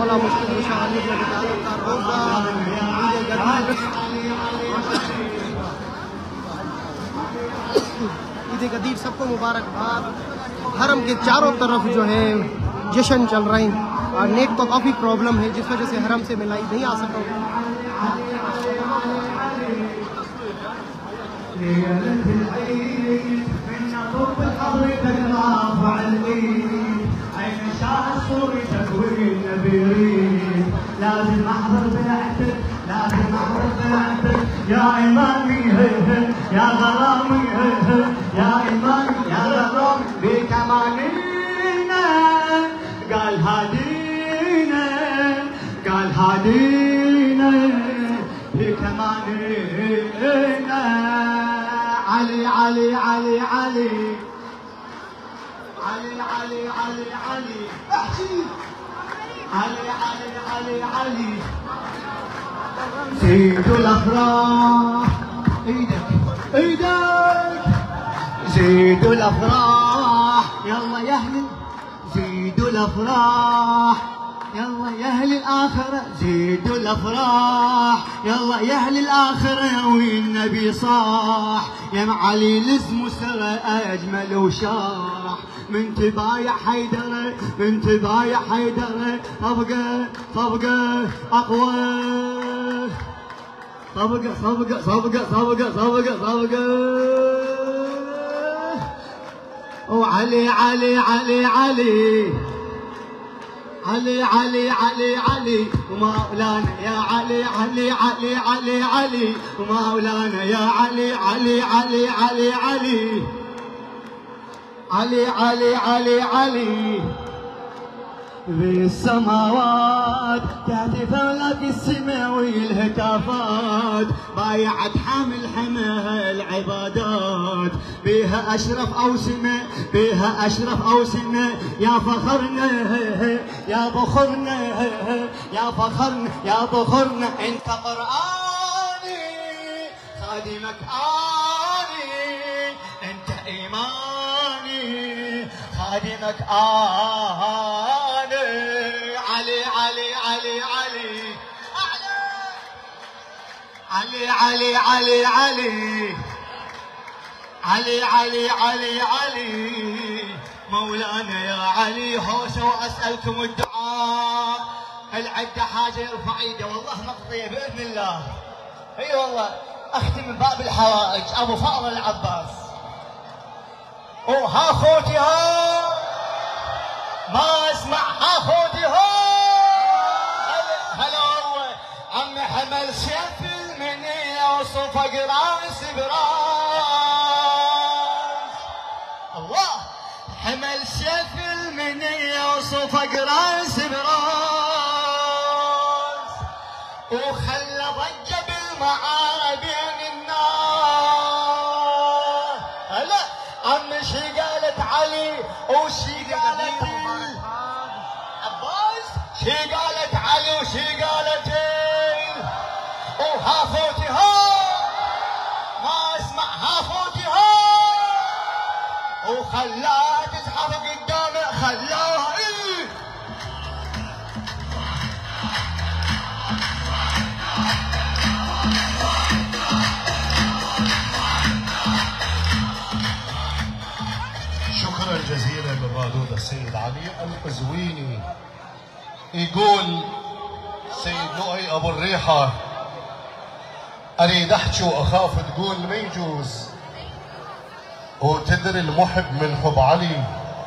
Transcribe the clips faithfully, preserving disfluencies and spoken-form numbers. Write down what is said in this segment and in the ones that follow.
बड़ा मुश्किल कुशा अली के ताल्लुक का रोजा ईद गदीर सबको मुबारकबाद। हरम के चारों तरफ जो है जश्न चल रहे हैं और नेट को काफ़ी प्रॉब्लम है जिस वजह से हरम से मिलाई नहीं आ सका। لازم احضر بيعتك لازم احضر بيعتك يا امامي يا غرامي يا امامي يا غرامي بكمانينا قال هادينا قال هادينا بكمانينا علي علي علي علي علي علي علي علي احكي علي علي علي علي زيد الافراح ايدك ايدك زيد الافراح يلا يا اهل زيد الافراح يلا يا اهل الاخره زيد الافراح يلا يا اهل الاخره والنبي صاح يا معالي لزم سرى اجمل وشاح من تبايع حيدره من تبايع حيدره طبقه طبقه اقوى طبقه طبقه طبقه طبقه طبقه طبقه وعلي علي علي علي علي علي علي علي ومولانا يا علي علي علي علي علي ومولانا يا علي علي علي علي علي علي علي علي علي بالسماوات تهتف لك السماء والهتافات بايعت حامل حماها العبادات بها اشرف اوسمه بها اشرف اوسمه يا فخرنا يا بخرنا يا فخرنا يا بخرنا انت قراني خادمك اني انت ايماني خادمك اني علي علي علي علي علي علي علي علي علي علي علي علي مولانا يا علي هوسه واسالكم الدعاء هل عنده حاجه يرفع ايده والله مقضيه باذن الله. اي والله اختم باب الحوائج ابو فاضل العباس وها خوتي ها ما اسمع ها خوتي ها هلا والله عمي حمل سيف المنيه وصفق راس براس الله حمل سيف المنيه وصفق راس براس وخلى ضجه بالمعارة بين الناس. هلا عمي شي قالت علي وشي قالت عباس شي قالت علي وشي قالت وها خوتي ها ما اسمع ها خوتي ها وخلاها تزحف قدامه خلاها ايه شكرا جزيلا للرادود السيد علي القزويني. يقول سيد لؤي ابو الريحه اريد احكي واخاف تقول ما يجوز وتدري المحب من حب علي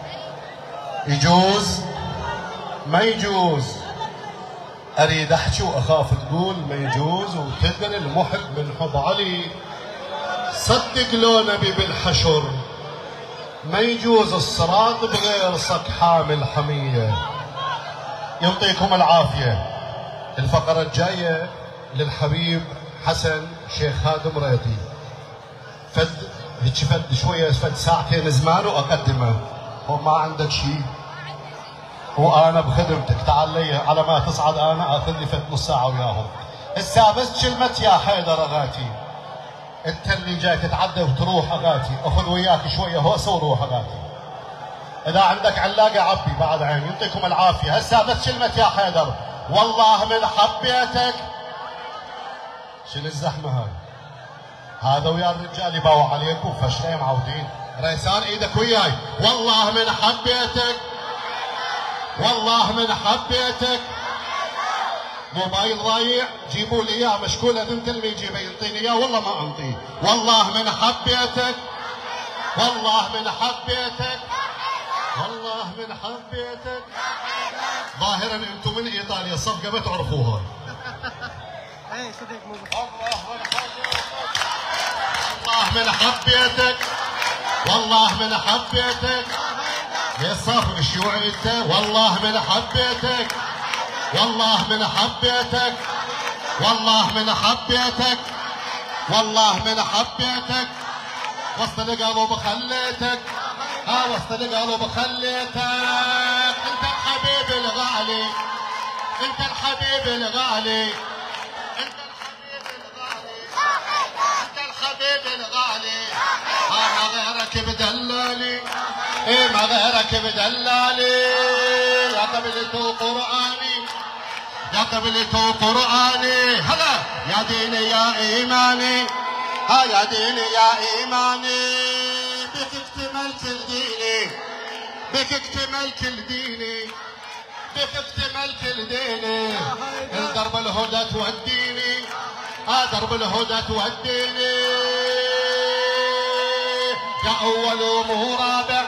يجوز ما يجوز اريد احكي واخاف تقول ما يجوز وتدري المحب من حب علي صدق لو نبي بالحشر ما يجوز الصراط بغير صك حامل حميه. يعطيكم العافيه. الفقره الجايه للحبيب حسن شيخ هادم ريطي فد هيك فد شويه فد ساعتين زمان واقدمه. هو ما عندك شيء وانا بخدمتك تعال لي على ما تصعد انا اخذ لي فد نص ساعه وياهم. هسه بس كلمه يا حيدر اغاتي انت اللي جاي تتعدى وتروح اغاتي اخذ وياك شويه هوسه وروح اغاتي. اذا عندك علاقه عبي بعد عين. يعطيكم العافيه. هسه بس كلمه يا حيدر والله من حبيتك. شنو الزحمة هاي؟ هذا ويا الرجال يباوع عليكم فشلين معودين. ريسان ايدك وياي. والله من حبيتك، والله من حبيتك. موبايل ضايع جيبوا لي اياه مشكول اذن تلمي يجيبه يعطيني اياه والله ما انطيه. والله من حبيتك، والله من حبيتك، والله من حبيتك. ظاهرا انتم من ايطاليا الصفقه ما تعرفوها. ايه صدق مو والله من حبيتك، والله من حبيتك. يا صافر الشيوعي انت. والله من حبيتك، والله من حبيتك، والله من حبيتك، والله من حبيتك. وسط القلب خليتك، ها وسط القلب خليتك. انت الحبيب الغالي، انت الحبيب الغالي، انت الحبيب الغالي، انت الحبيب الغالي. ها ما غيرك بدلالي، ايه ما غيرك بدلالي. يا قبلته قرآني، يا قبلته قرآني. هلا يا ديني يا ايماني، ها يا ديني يا ايماني. بك اكتمل كل ديني، بك اكتمل كل ديني، بك اكتمل كل ديني. درب الهدى توديني، ها درب الهدى توديني. يا اول ومو رابع،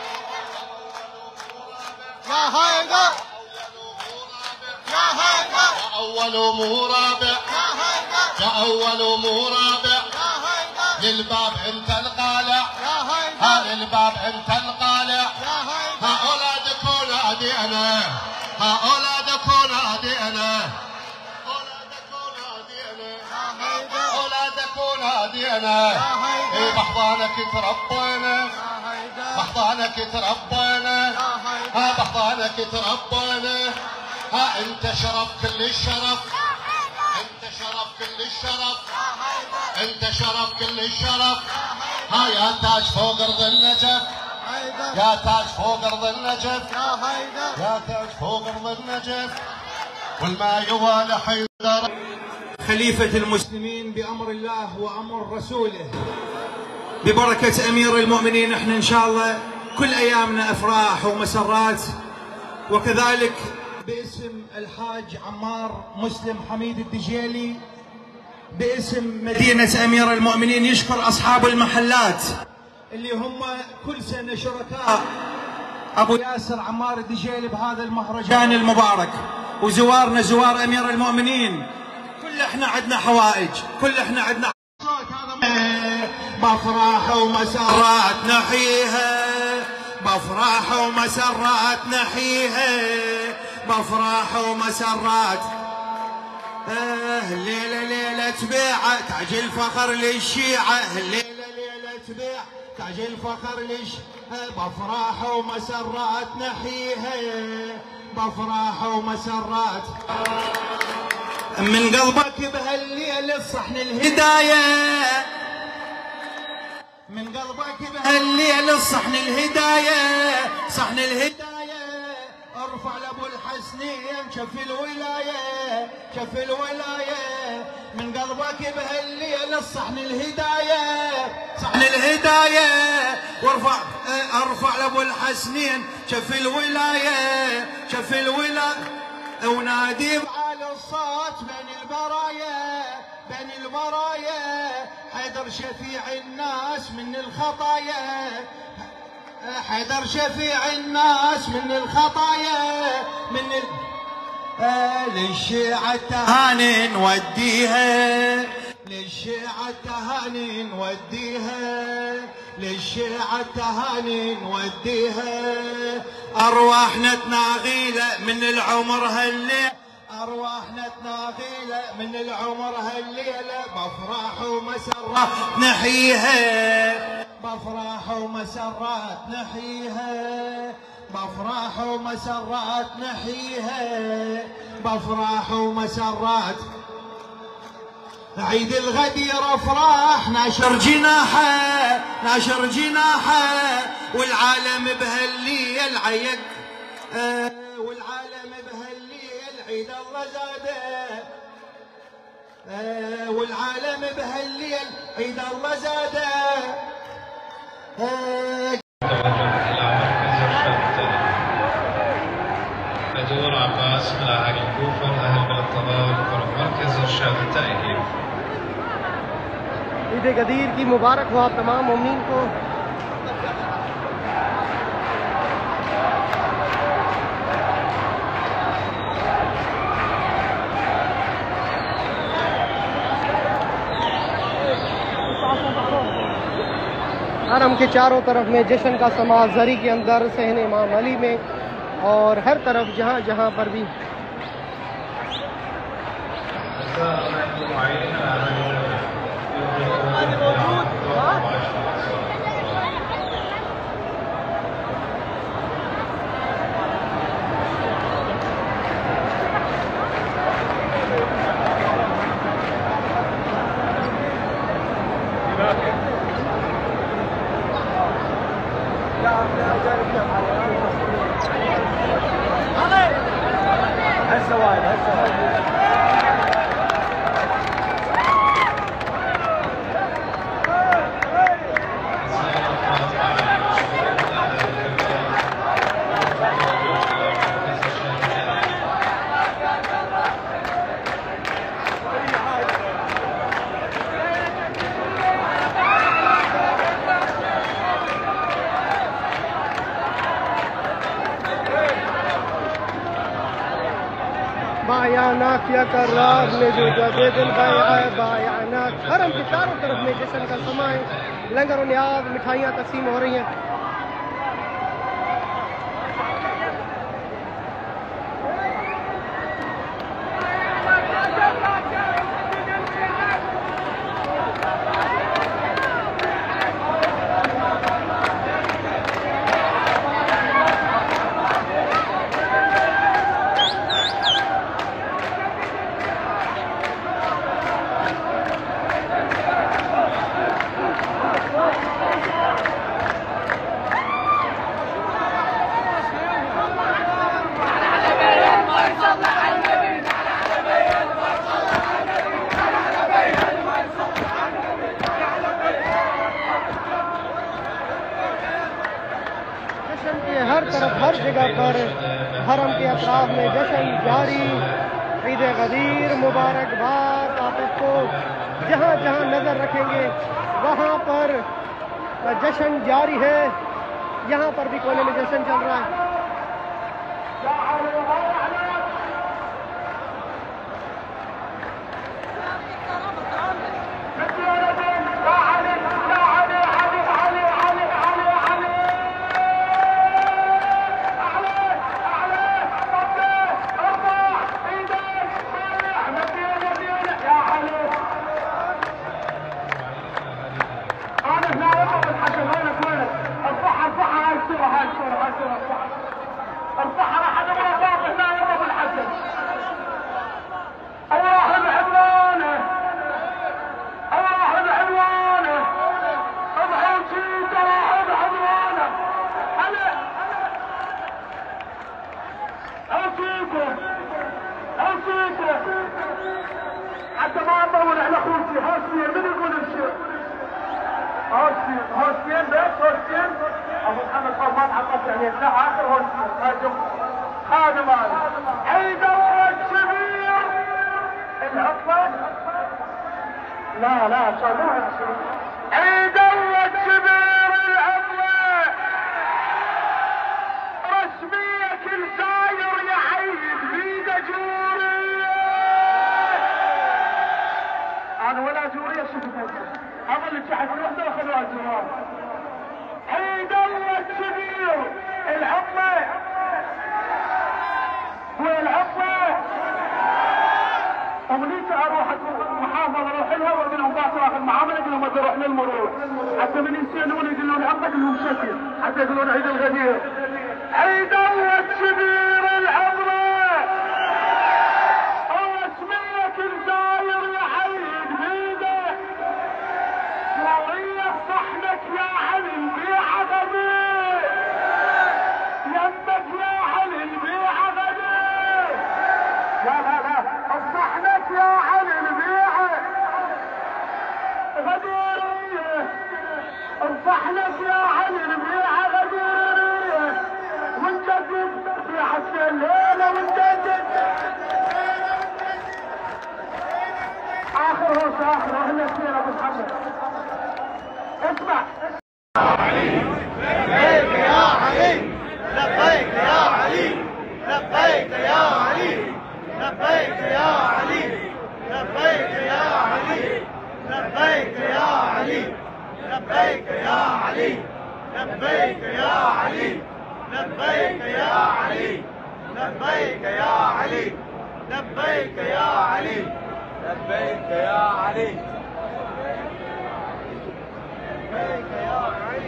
يا هيدا يا هيدا يا اول ومو رابع، يا هيدا يا اول ومو رابع. يا هيدا للباب انت القالع، يا ها هيدا للباب انت القالع. يا هيدا ها اولادك ونادي انا، ها اولادك ونادي انا، اولادك ونادي انا، يا هيدا اولادك ونادي انا. يا هيدا. ايه بحضانك تربينا، يا هيدا بحضانك تربينا، يا هيدا ها بحضانك تربينا. ها انت شرف كل الشرف، انت شرف كل الشرف، انت شرف كل الشرف. ها يا تاج فوق ارض النجف، هيدا يا تاج فوق ارض النجف، يا هيدا يا تاج فوق ارض النجف. والما يوالي حيدر. خليفة المسلمين بأمر الله وأمر رسوله، ببركة أمير المؤمنين احنا إن شاء الله كل أيامنا أفراح ومسرات. وكذلك باسم الحاج عمار مسلم حميد الدجيلي، باسم مدينة أمير المؤمنين، يشكر أصحاب المحلات اللي هم كل سنة شركاء أبو ياسر عمار الدجيلي بهذا المهرجان المبارك، وزوارنا زوار أمير المؤمنين. كل احنا عندنا حوائج، كل احنا عندنا بفرح ومسرات نحيها، بفرح ومسرات نحيها، بفرح ومسرات. اه الليلة ليلة بيعة تاج الفخر للشيعة، الليلة ليلة بيع تاج الفخر للشيعة. بفرح ومسرات نحيها، بفرح ومسرات. من قلبك بهالليل صحن الهداية، من قلبك بهالليل صحن الهداية، صحن الهداية. ارفع لابو الحسنين شف الولاية، شف الولاية. من قلبك بهالليل صحن الهداية، صحن الهداية. وارفع ارفع لابو الحسنين شف الولاية، شف الولاية. ونادي بعلى الصوت بين البرايا، بين البرايا. حيدر شفيع الناس من الخطايا، حيدر شفيع الناس من الخطايا. من ال... آه للشيعة التهاني نوديها، للشيعة التهاني نوديها، للشيعة التهاني نوديها. أرواحنا تناغيله من العمر هالليل، أرواحنا تناغيله من العمر هالليلة. بفرح ومسرات نحيها، بفرح ومسرات نحيها، بفرح ومسرات نحيها، بفرح ومسرات. عيد الغدير افراح ناشر جناحه، ناشر جناحه. والعالم بهالليل عيد، آه والعالم بهالليل عيد الله زاده آه والعالم بهالليل عيد الله زاده آه توجه إلى مركز إرشاد بدور عباس من أهل الكوفة أهل بلد طلال مركز إرشاد التأهيل. ईद गदीर की मुबारक हो आप तमाम मोमिनीन को। हरम के चारों तरफ में जश्न का समा जरी के अंदर सहन इमाम अली में और हर तरफ जहाँ जहाँ पर भी बायानाक या करार में जो जबेदल बायानाक हरम के चारों तरफ में जश्न का समा है। लंगर और न्याज मिठाइयाँ तकसीम हो रही हैं। हर तरफ हर जगह पर हरम के अतराफ में जश्न जारी। ईद गदीर मुबारकबाद आप सबको। जहाँ जहाँ नज़र रखेंगे वहाँ पर जश्न जारी है। यहाँ पर भी कोने में जश्न चल रहा है। حتى ما نطول على خوتي هوسين من يقول الشيء هوسين هوسين بس هوسين ابو محمد فضل حطت عليه لا اخر هوسين هاجم خادم هذا عيد الله الكبير العطله لا لا صلوها عيد الله الكبير العطله رسميه كل زاير يعيد في دجوري انا ولا جوريه شفت هذا اللي تحت وحده واخذوها الجوار عيد الله الكبير العطله والعطله امنيتي اروح محافظه اروح لها واقول لهم باصر اخذ معامله اقول لهم اروح للمرور حتى من يسالون يقولون عطله اقول لهم شكل حتى يقولون عيد الغدير عيد الله الكبير العطله الرسميه كل زاير يعيد بيده وريح صحنك يا علي البيعه غدير يمك يا علي البيعه غدير الاخر واهلا فينا ابو محمد. اسمع لبيك يا علي لبيك يا علي لبيك يا علي لبيك يا علي لبيك يا علي لبيك يا علي لبيك يا علي لبيك يا علي لبيك يا علي لبيك يا علي لبيك يا علي لبيك يا علي لبيك يا علي.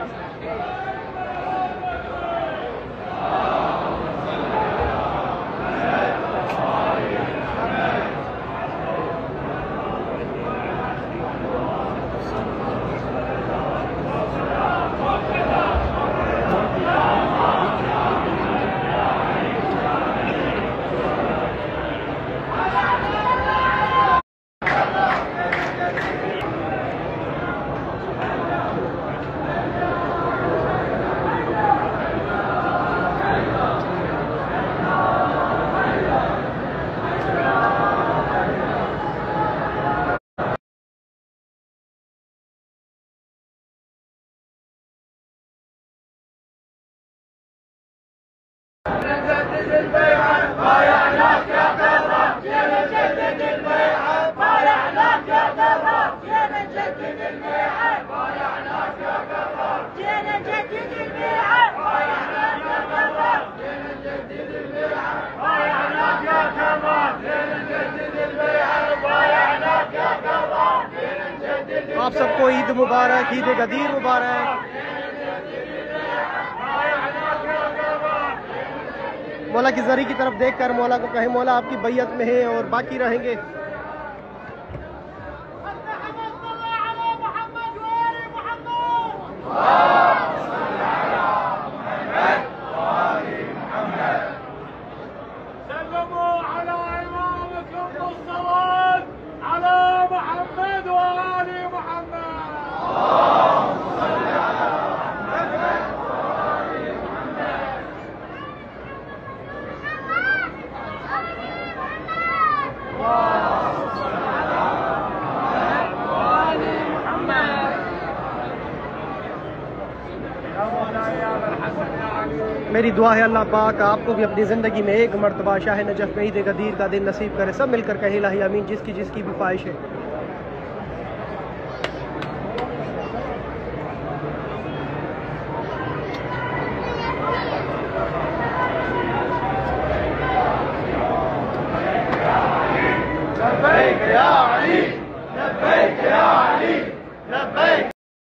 نجدد البيعة بايعناك يا كرم نجدد البيعة بايعناك يا كرم نجدد البيعة بايعناك يا كرم نجدد البيعة بايعناك يا كرم نجدد البيعة بايعناك يا كرم نجدد البيعة بايعناك يا كرم نجدد. आप सबको ईद मुबारक, ईद गदीर मुबारक. मौला की जरी की तरफ देखकर मौला को कहे मौला आपकी बैयत में है और बाकी रहेंगे. मेरी दुआ है अल्लाह पाक आपको भी अपनी ज़िंदगी में एक मरतबा शाह नजफ़ में ईद गदीर का दिन नसीब करे. सब मिलकर कहे इलाही आमीन. जिसकी जिसकी भी ख्वाहिश है. लब्बैक या अली लब्बैक या अली लब्बैक.